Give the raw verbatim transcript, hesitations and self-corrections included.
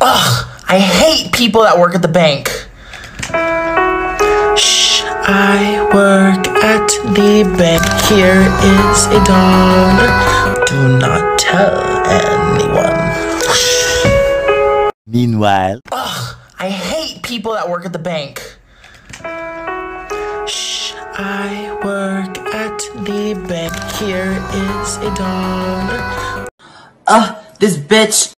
Ugh, I hate people that work at the bank. Shh, I work at the bank. Here is a dollar. Do not tell anyone. Meanwhile. Ugh, I hate people that work at the bank. Shh, I work at the bank. Here is a dollar. Ugh, this bitch.